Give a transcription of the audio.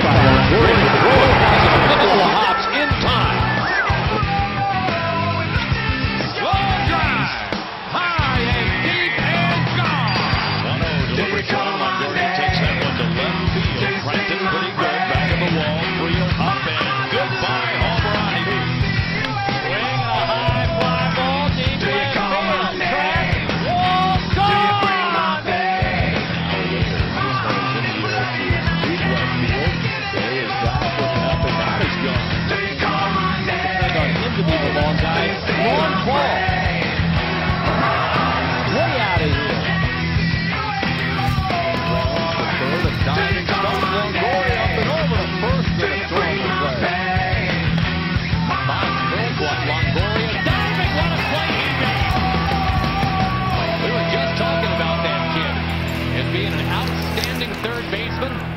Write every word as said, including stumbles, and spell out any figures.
by Longoria. Throw across a couple of hops in time. Slow drive. High and deep and gone. one oh delivers to Longoria. Takes that one to left field. Cranked it pretty good. Back of the wall. Reel up and goodbye. Homer on E B. Swing a high fly ball deep left field. Track. Wall gone. To be the long guy. Long ball. Way out of here. Well, the third, a diving stop. Longoria up and over the first and a throw in the play. Bob throws one. Longoria diving. What a play he made. We were just talking about that kid as being an outstanding third baseman.